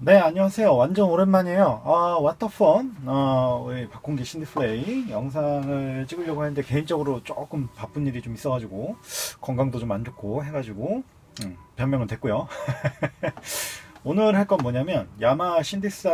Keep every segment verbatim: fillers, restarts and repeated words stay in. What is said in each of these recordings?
네, 안녕하세요. 완전 오랜만이에요. 아, 왓더펀, 어, 우리 박홍기 신디플레이 영상을 찍으려고 했는데, 개인적으로 조금 바쁜 일이 좀 있어가지고, 건강도 좀 안 좋고 해가지고, 음, 변명은 됐고요. 오늘 할 건 뭐냐면, 야마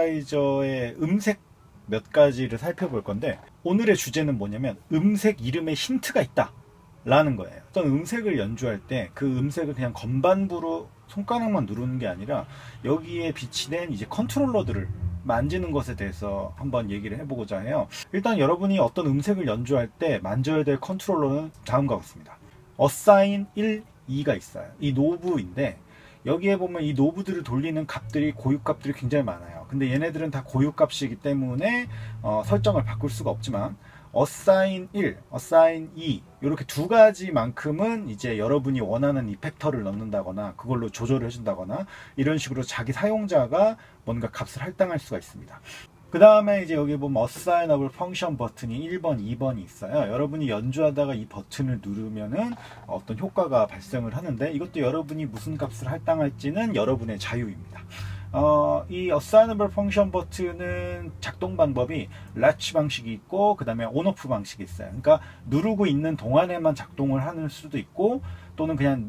신디사이저의 음색 몇 가지를 살펴볼 건데, 오늘의 주제는 뭐냐면, 음색 이름에 힌트가 있다. 라는 거예요. 어떤 음색을 연주할 때 그 음색을 그냥 건반부로 손가락만 누르는 게 아니라 여기에 비치된 이제 컨트롤러들을 만지는 것에 대해서 한번 얘기를 해보고자 해요. 일단 여러분이 어떤 음색을 연주할 때 만져야 될 컨트롤러는 다음과 같습니다. 어사인 일, 이가 있어요. 이 노브인데 여기에 보면 이 노브들을 돌리는 값들이 고유값들이 굉장히 많아요. 근데 얘네들은 다 고유값이기 때문에 어, 설정을 바꿀 수가 없지만 어사인 일, 어사인 이 이렇게 두 가지만큼은 이제 여러분이 원하는 이펙터를 넣는다거나 그걸로 조절을 해준다거나 이런 식으로 자기 사용자가 뭔가 값을 할당할 수가 있습니다. 그 다음에 이제 여기 보면 Assignable Function 버튼이 일 번, 이 번이 있어요. 여러분이 연주하다가 이 버튼을 누르면은 어떤 효과가 발생을 하는데 이것도 여러분이 무슨 값을 할당할지는 여러분의 자유입니다. 어, 이 Assignable Function 버튼은 작동 방법이 latch 방식이 있고 그 다음에 on-off 방식이 있어요. 그러니까 누르고 있는 동안에만 작동을 하는 수도 있고 또는 그냥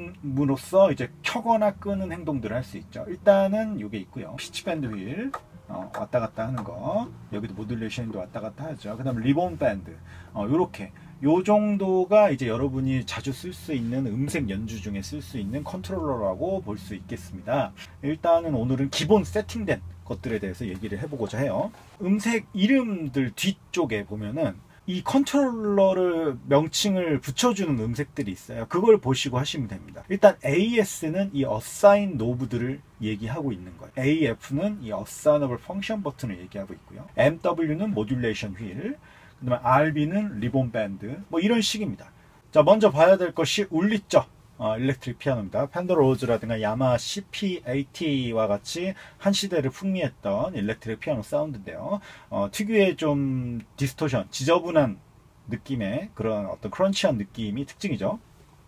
누름으로써 이제 켜거나 끄는 행동들을 할 수 있죠. 일단은 이게 있고요. 피치밴드 휠 어, 왔다 갔다 하는 거, 여기도 모듈레이션도 왔다 갔다 하죠. 그 다음에 리본 밴드, 어, 요렇게 요 정도가 이제 여러분이 자주 쓸 수 있는 음색 연주 중에 쓸 수 있는 컨트롤러라고 볼 수 있겠습니다. 일단은 오늘은 기본 세팅된 것들에 대해서 얘기를 해보고자 해요. 음색 이름들 뒤쪽에 보면은 이 컨트롤러를 명칭을 붙여주는 음색들이 있어요. 그걸 보시고 하시면 됩니다. 일단 에이에스는 이 Assign 노브들을 얘기하고 있는 거예요. 에이에프는 이 Assignable Function 버튼을 얘기하고 있고요. 엠더블유는 모듈레이션 휠, 그 다음에 알비는 리본 밴드, 뭐 이런 식입니다. 자, 먼저 봐야 될 것이 울리죠. 어, 일렉트릭 피아노입니다. 팬더 로즈라든가 야마 씨피에이티와 같이 한 시대를 풍미했던 일렉트릭 피아노 사운드인데요. 어, 특유의 좀 디스토션, 지저분한 느낌의 그런 어떤 크런치한 느낌이 특징이죠.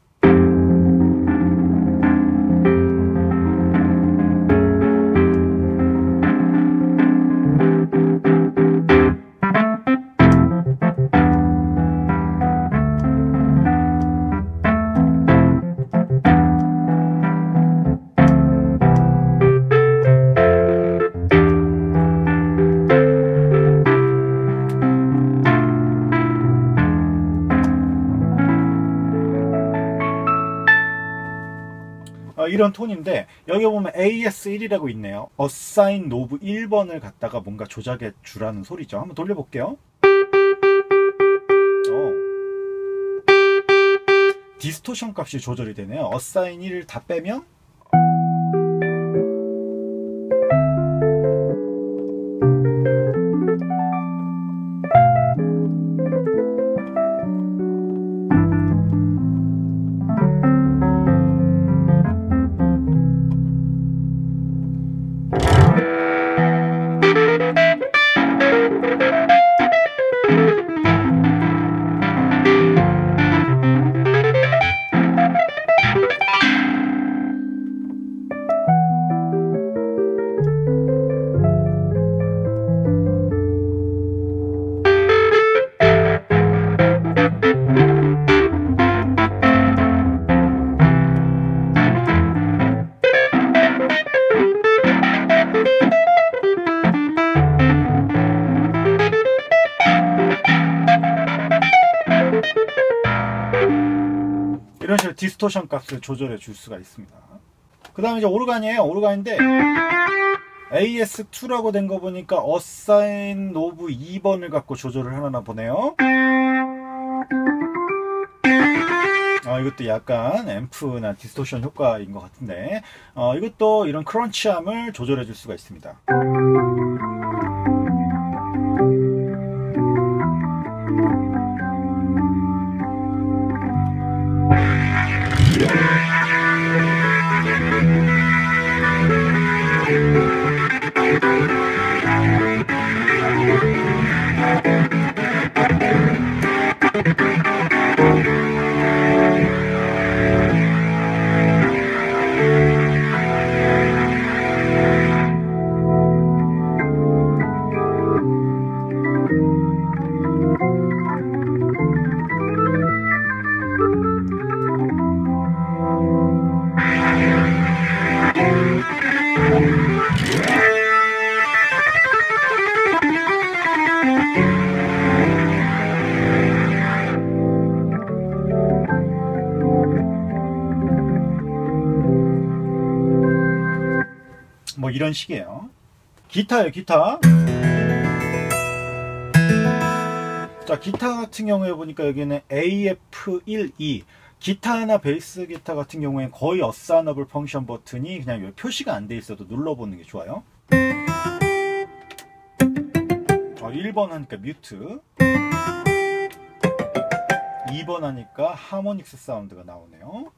이런 톤인데 여기 보면 에이에스 일이라고 있네요. Assign 노브 일 번을 갖다가 뭔가 조작해 주라는 소리죠. 한번 돌려볼게요. 오. 디스토션 값이 조절이 되네요. Assign 일을 다 빼면 이런 식으로 디스토션 값을 조절해 줄 수가 있습니다. 그 다음에 이제 오르간이에요. 오르간인데 에이에스 투라고 된 거 보니까 Assign 노브 이 번을 갖고 조절을 하나 보네요. 어, 이것도 약간 앰프나 디스토션 효과인 것 같은데 어, 이것도 이런 크런치함을 조절해 줄 수가 있습니다. 뭐 이런 식이에요. 기타예요, 기타. 자, 기타 같은 경우에 보니까 여기는 에이 에프 일, 이. 기타나 베이스 기타 같은 경우에는 거의 어사너블 펑션 버튼이 그냥 표시가 안 돼 있어도 눌러보는 게 좋아요. 어, 일 번 하니까 뮤트, 이 번 하니까 하모닉스 사운드가 나오네요.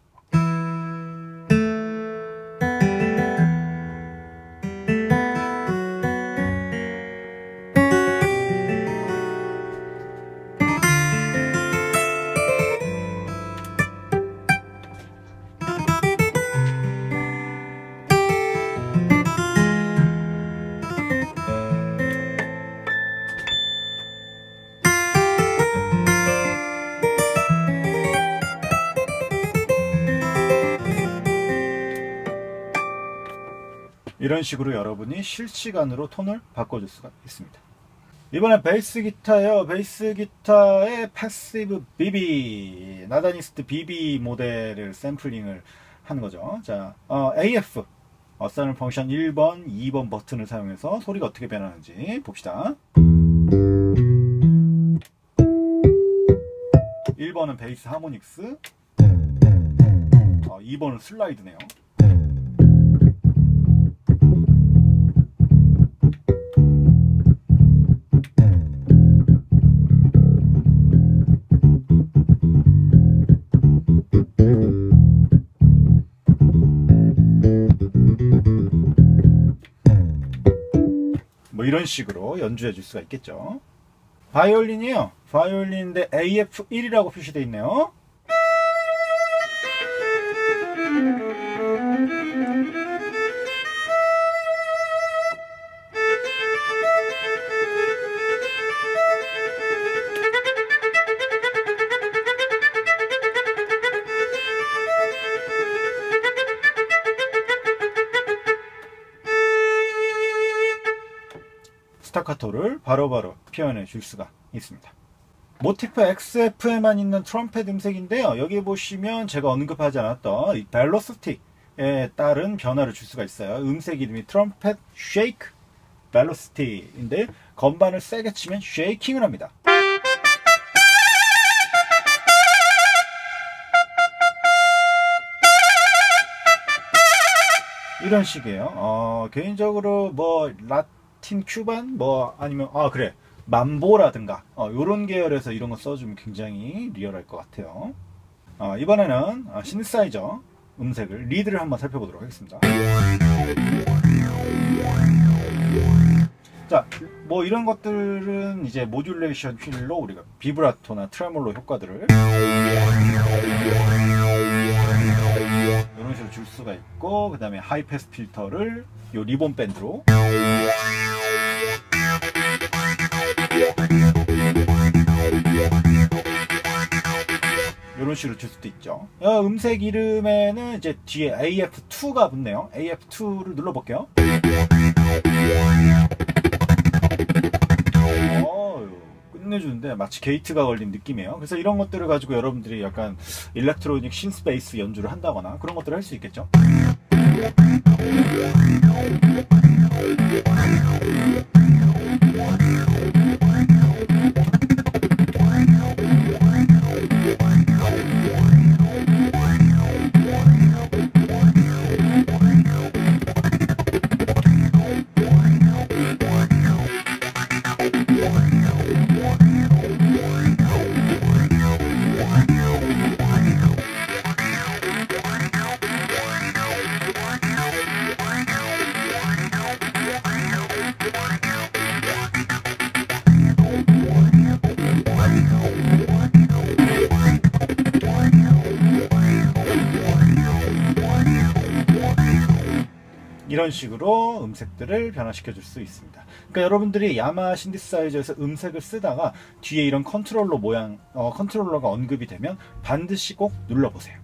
이런 식으로 여러분이 실시간으로 톤을 바꿔줄 수가 있습니다. 이번엔 베이스 기타예요. 베이스 기타의 패시브 비비, 나다니스트 비비 모델을 샘플링을 한 거죠. 자, 어, 에이에프 어사너 펑션 일 번, 이 번 버튼을 사용해서 소리가 어떻게 변하는지 봅시다. 일 번은 베이스 하모닉스, 어, 이 번은 슬라이드네요. 뭐 이런 식으로 연주해 줄 수가 있겠죠. 바이올린이요. 바이올린인데 에이 에프 일이라고 표시되어 있네요. 스타카토를 바로바로 표현해 줄 수가 있습니다. 모티프 엑스에프에만 있는 트럼펫 음색인데요. 여기 보시면 제가 언급하지 않았던 이 벨로시티에 따른 변화를 줄 수가 있어요. 음색 이름이 트럼펫 쉐이크 벨로시티인데 건반을 세게 치면 쉐이킹을 합니다. 이런 식이에요. 어, 개인적으로 뭐 라틴 큐반 뭐 아니면 아 그래 mam보라든가 어, 요런 계열에서 이런 거 써주면 굉장히 리얼할 것 같아요. 어, 이번에는 어, 신사이저 음색을 리드를 한번 살펴보도록 하겠습니다. 자, 뭐 이런 것들은 이제 모듈레이션 휠로 우리가 비브라토나 트레몰로 효과들을 이런 식으로 줄 수가 있고, 그 다음에 하이패스 필터를 요 리본 밴드로 이런 식으로 줄 수도 있죠. 음색 이름에는 이제 뒤에 에이에프 투가 붙네요. 에이에프 투를 눌러볼게요. 어, 끝내주는데 마치 게이트가 걸린 느낌이에요. 그래서 이런 것들을 가지고 여러분들이 약간 일렉트로닉 신스페이스 연주를 한다거나 그런 것들을 할 수 있겠죠. 이런 식으로 음색들을 변화시켜 줄 수 있습니다. 그러니까 여러분들이 야마하 신디사이저에서 음색을 쓰다가 뒤에 이런 컨트롤러 모양, 어, 컨트롤러가 언급이 되면 반드시 꼭 눌러보세요.